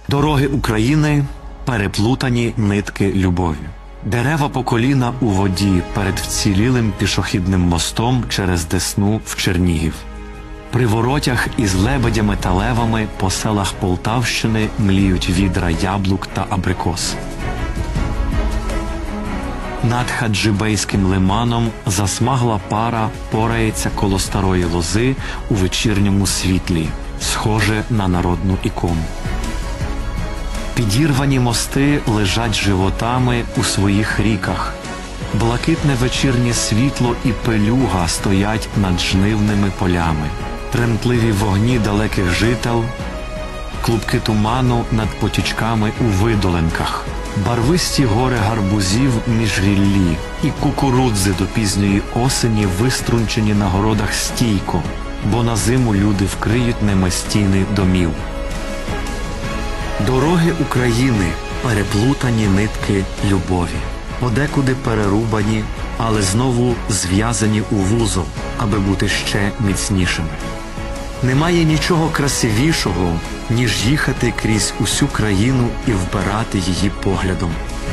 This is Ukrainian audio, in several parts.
Дороги України – переплутані нитки любові. Дерева по коліна у воді перед вцілілим пішохідним мостом через Десну в Чернігів. При воротях із лебедями та левами по селах Полтавщини мліють відра яблук та абрикос. Над Хаджибейським лиманом засмагла пара порається коло старої лози у вечірньому світлі, схоже на народну ікону. Підірвані мости лежать животами у своїх ріках. Блакитне вечірнє світло і пелюга стоять над жнивними полями. Тремтливі вогні далеких жител, клубки туману над потічками у видоленках, барвисті гори гарбузів між ріллі і кукурудзи до пізньої осені виструнчені на городах стійко, бо на зиму люди вкриють ними стіни домів. Дороги України – переплутані нитки любові, подекуди перерубані, але знову зв'язані у вузол, аби бути ще міцнішими. Немає нічого красивішого, ніж їхати крізь усю країну і вбирати її поглядом.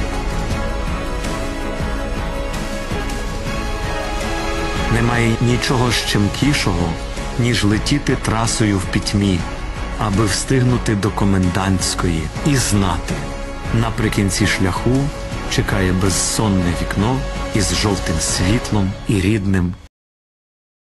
Немає нічого щемкішого, ніж летіти трасою в пітьмі, аби встигнути до комендантської і знати, наприкінці шляху чекає безсонне вікно із жовтим світлом і рідним